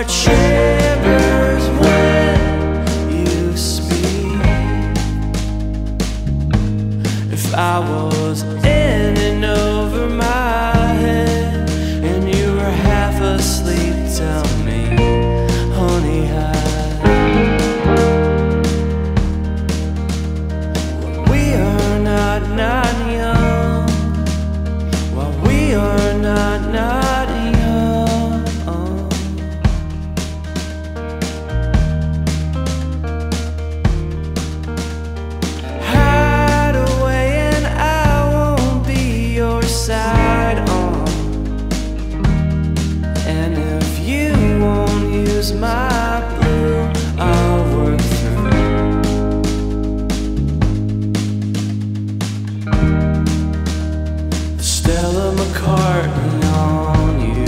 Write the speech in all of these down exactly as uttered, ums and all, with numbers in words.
heart shivers when you speak. If I was in and over my head and you were half asleep, tell me, honey, hide. When we are not, not young, while we are not, not young, hide away and I won't be your side on. And if you won't use my blue, I'll work through the Stella McCartney on you.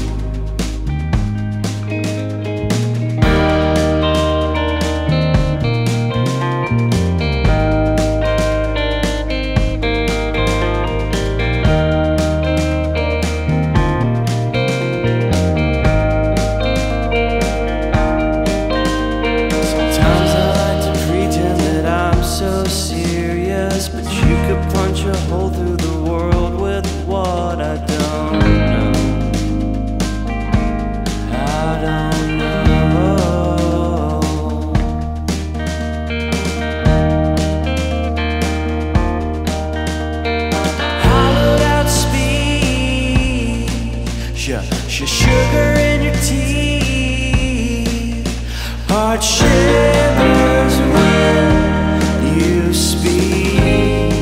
So serious, but you could punch a hole through the world with what I don't know. I don't know. Hollowed out speech, sh sugar in your teeth, heart shivers when you speak.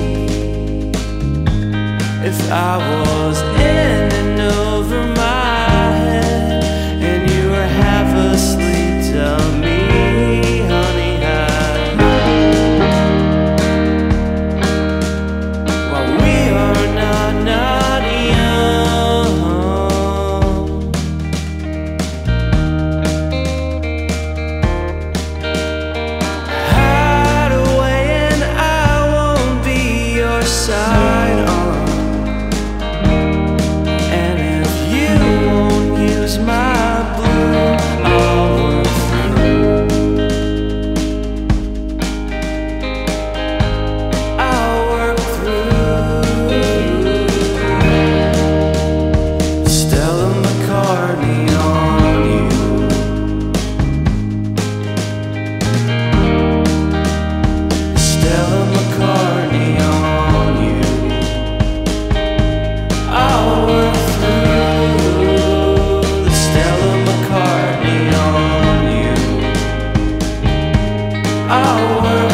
If I was in and over my head and you were half asleep, tell me, honey, hide. While we are not, not young, hide away and I won't be your side on. And if you won't use my blue, I'll work through. I'll work through Stella McCartney on you. Stella McCartney on you. I'll work through the Stella McCartney on you. I'll work